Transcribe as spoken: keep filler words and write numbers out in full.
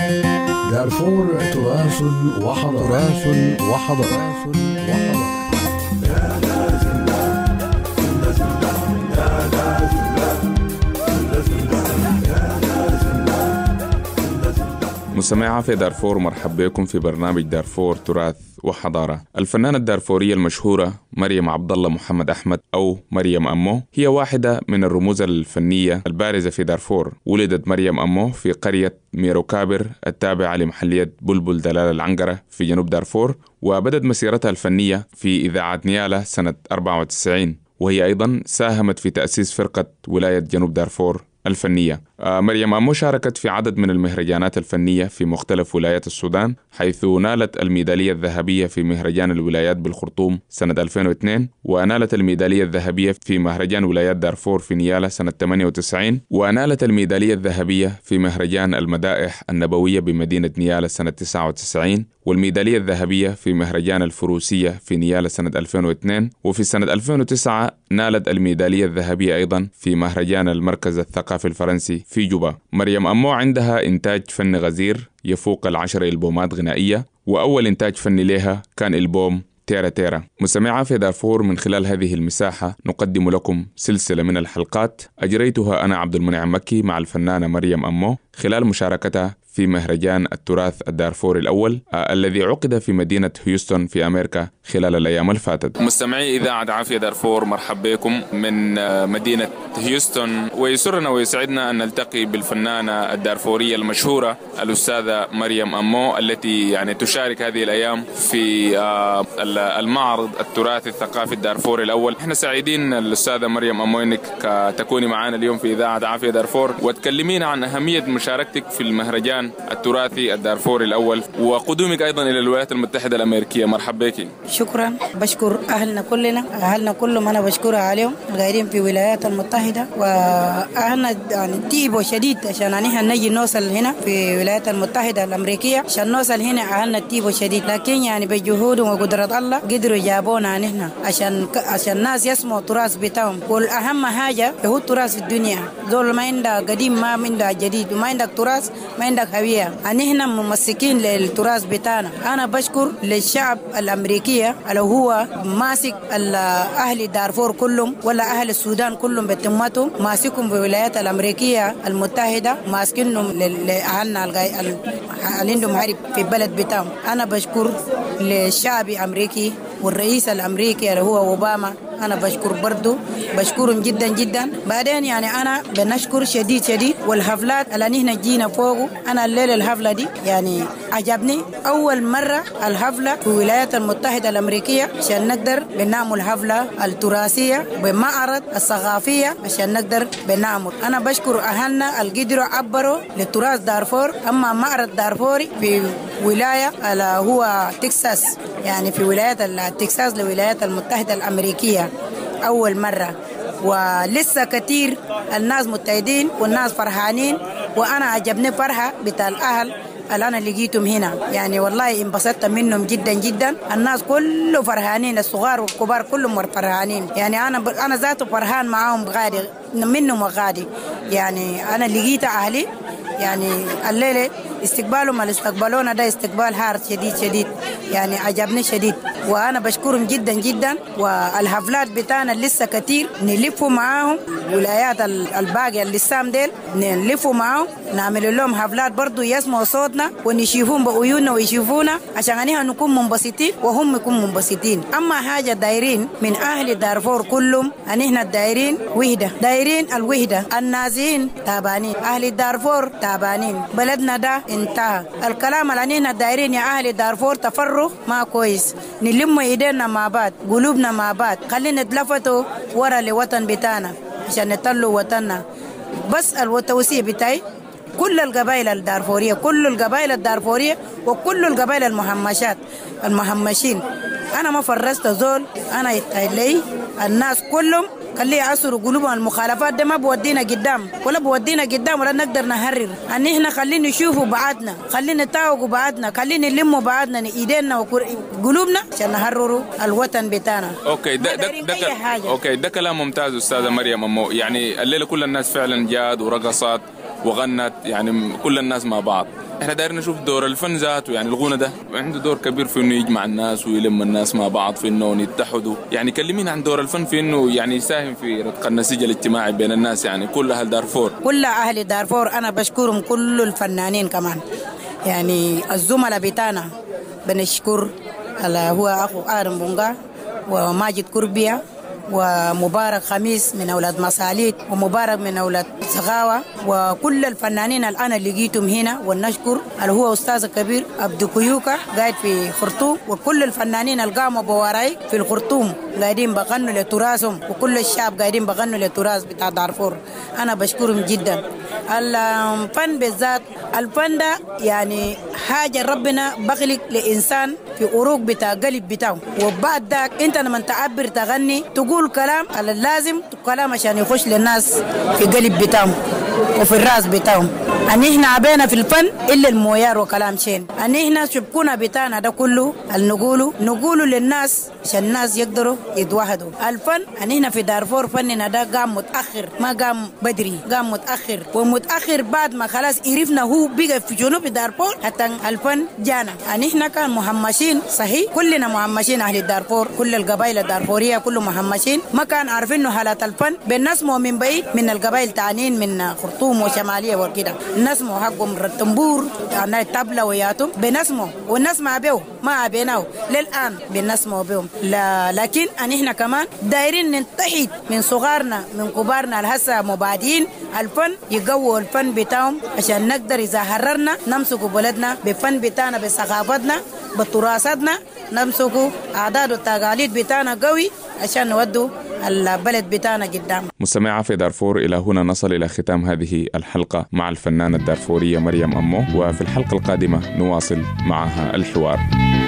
دارفور تراث وحضارة. تراث وحضارة. مستمعي في دارفور، مرحب بكم في برنامج دارفور تراث وحضارة. الفنانة الدارفورية المشهورة مريم عبد الله محمد أحمد أو مريم أمو هي واحدة من الرموز الفنية البارزة في دارفور. ولدت مريم أمو في قرية ميروكابر التابعة لمحلية بلبل دلال العنقرة في جنوب دارفور، وبدت مسيرتها الفنية في إذاعة نيالا سنة أربعة وتسعين، وهي أيضا ساهمت في تأسيس فرقة ولاية جنوب دارفور الفنية. آه مريم أمو شاركت في عدد من المهرجانات الفنية في مختلف ولايات السودان، حيث نالت الميدالية الذهبية في مهرجان الولايات بالخرطوم سنة ألفين واثنين، ونالت الميدالية الذهبية في مهرجان ولايات دارفور في نيالا سنة ثمانية وتسعين، ونالت الميدالية الذهبية في مهرجان المدائح النبوية بمدينة نيالا سنة تسعة وتسعين، والميدالية الذهبية في مهرجان الفروسية في نيالا سنة ألفين واثنين، وفي سنة ألفين وتسعة نالت الميدالية الذهبية أيضا في مهرجان المركز الثقافي الفرنسي في جوبا. مريم أمو عندها إنتاج فني غزير يفوق العشر ألبومات غنائية، وأول إنتاج فني لها كان ألبوم تيرا تيرا. مستمعي في دارفور، من خلال هذه المساحة نقدم لكم سلسلة من الحلقات أجريتها أنا عبد المنعم مكي مع الفنانة مريم أمو خلال مشاركتها في مهرجان التراث الدارفوري الأول آه الذي عقد في مدينة هيوستن في أمريكا خلال الأيام الفاتت. مستمعي إذاعة عافية دارفور، مرحب بكم من آه مدينة هيوستن، ويسرنا ويسعدنا أن نلتقي بالفنانة الدارفورية المشهورة الأستاذة مريم أمو، التي يعني تشارك هذه الأيام في آه المعرض التراثي الثقافي الدارفوري الأول. احنا سعيدين الأستاذة مريم أمو أنك تكوني معنا اليوم في إذاعة عافية دارفور، وتكلمينا عن أهمية مشاركتك في المهرجان التراثي الدارفوري الأول وقدومك أيضا إلى الولايات المتحدة الأمريكية. مرحبا بك. شكرا، بشكر أهلنا كلنا، أهلنا كلهم أنا بشكرها عليهم الغايرين في الولايات المتحدة، وأهلنا يعني تيبوا شديد عشان نحن نجي نوصل هنا في الولايات المتحدة الأمريكية. عشان نوصل هنا أهلنا تيبوا شديد، لكن يعني بجهودهم وقدرة الله قدروا يجابونا نحن عشان عشان الناس يسمعوا التراث بتاعهم. والأهم حاجة هو التراث في الدنيا، دول ما عندها قديم ما عندها جديد، وما عندك تراث ما عندك هوية. أنهنا ممسكين للتراث بتاعنا. أنا بشكر للشعب الأمريكي اللي هو ماسك أهل دارفور كلهم ولا أهل السودان كلهم بتمتهم، ماسكهم في الولايات الأمريكية المتحدة، ماسكينهم لأهلنا اللي عندهم حرب في البلد بتاعهم. أنا بشكر للشعب الأمريكي والرئيس الأمريكي اللي هو أوباما، أنا بشكر برضو، بشكرهم جدا جدا. بعدين يعني أنا بنشكر شديد شديد والحفلات اللي نحن جينا فوقه. أنا الليلة الحفلة دي يعني عجبني، أول مرة الحفلة في الولايات المتحدة الأمريكية عشان نقدر بنعمل حفلة التراثية بمعرض الثقافية عشان نقدر بنعمل. أنا بشكر أهلنا اللي قدروا عبروا للتراث دارفور. أما معرض دارفوري في ولاية اللي هو تكساس، يعني في ولايات تكساس للولايات المتحدة الأمريكية أول مرة، ولسه كتير الناس متعدين والناس فرحانين، وأنا عجبني فرحة بتاع الأهل اللي أنا لقيتهم هنا. يعني والله انبسطت منهم جدا جدا، الناس كله فرحانين، الصغار والكبار كلهم فرحانين. يعني أنا ب... أنا ذاته فرحان معاهم غادي منهم وغادي. يعني أنا لقيت أهلي يعني الليلة استقبالهم اللي استقبلونا ده استقبال حار شديد شديد، يعني عجبني شديد، وأنا بشكرهم جدا جدا. والحفلات بتاعنا لسه كتير نلفوا معاهم، ولايات الباقية اللسام ديل نلفوا معاهم، نعمل لهم حفلات برضو يسمعوا صوتنا ونشوفون بعيوننا ويشوفونا عشان نحن نكون منبسطين وهم يكونوا منبسطين. أما حاجة دايرين من أهل دارفور كلهم أن احنا دايرين وحدة، دايرين الوحدة. النازين تابانين، أهل دارفور تابانين، بلدنا ده انتهى. الكلام اللي احنا دايرين يا أهل دارفور تفرغ ما كويس، نلم ايدينا مع بعض، قلوبنا مع بعض، خلينا نتلفتوا ورا لوطن بتاعنا عشان نطلوا وطننا. بس التوصية بتاعي كل القبائل الدارفورية، كل القبائل الدارفورية وكل القبائل المهمشات المهمشين، أنا ما فرست زول، أنا يتهيألي الناس كلهم خليه أسروا قلوبهم. المخالفات ده ما بودينا قدام ولا بودينا قدام ولا نقدر نهرر. أن إحنا خلينا نشوفوا بعضنا، خلينا نتاوقوا بعضنا، خلينا نلموا بعضنا إيدينا وقلوبنا عشان نهرروا الوطن بتاعنا. أوكي ده ده ده أوكي ده كلام ممتاز أستاذة مريم أمو. يعني الليلة كل الناس فعلا جاد ورقصات وغنت يعني كل الناس مع بعض. احنا دايرين نشوف دور الفن ذاته، يعني الغنى ده عنده دور كبير في انه يجمع الناس ويلم الناس مع بعض، في انه يتحدوا. يعني كلمينا عن دور الفن في انه يعني يساهم في رتق النسيج الاجتماعي بين الناس، يعني كل اهل دارفور. كل اهل دارفور انا بشكرهم، كل الفنانين كمان، يعني الزملاء بتاعنا بنشكر هو اخو آدم بونغا وماجد كربية ومبارك خميس من أولاد مصاليد ومبارك من أولاد سغاوة وكل الفنانين الآن اللي جيتم هنا. ونشكر اللي هو أستاذ كبير عبد كيوكا قاعد في خرطوم، وكل الفنانين اللي قاموا بوراي في الخرطوم قاعدين بغنوا لتراثهم، وكل الشعب قاعدين بغنوا للتراث بتاع دارفور. أنا بشكرهم جدا. الفن بالذات، الفن ده يعني حاجة ربنا بخلق لإنسان في عروق بتاع قلب بتاعه، وبعد ذاك أنت لما تعبر تغني تقول كلام على اللازم، كلام عشان يخش للناس في قلب بتاعهم وفي الراس بتاعهم. أن إحنا عبينا في الفن إلا المويار وكلام شين، أن إحنا شبكونا بتاعنا ده كله اللي نقوله نقوله للناس عشان الناس يقدروا يتوحدوا. الفن أن إحنا في دارفور فننا ده قام متأخر، ما قام بدري، قام متأخر، ومتأخر بعد ما خلاص عرفنا هو بقى في جنوب دارفور حتى الفن جانا. أن إحنا كان مهمشين صحيح، كلنا مهمشين أهل دارفور، كل القبائل الدارفورية كله مهمشين، ما كان عارفين إنه حالات الفن بنسمو من بعيد من القبائل تانيين من خرطوم وشمالية وكده، نسمو حقهم رتنبور يعني الطبلة وياتهم بنسمو ونسمع بيه، ما عبيناه للآن بنسمو بهم. لا لكن أن إحنا كمان دايرين ننتحد من صغارنا من كبارنا الهسه مبادئين الفن، يقووا الفن بتاعهم عشان نقدر إذا حررنا نمسكوا بلدنا بفن بتاعنا بثقافتنا بتراثاتنا، نمسكوا أعداد والتقاليد بتاعنا قوي عشان نودوا البلد بتاعنا قدام. مستمعة في دارفور، إلى هنا نصل إلى ختام هذه الحلقة مع الفنانة الدارفورية مريم أمو، وفي الحلقة القادمة نواصل معها الحوار.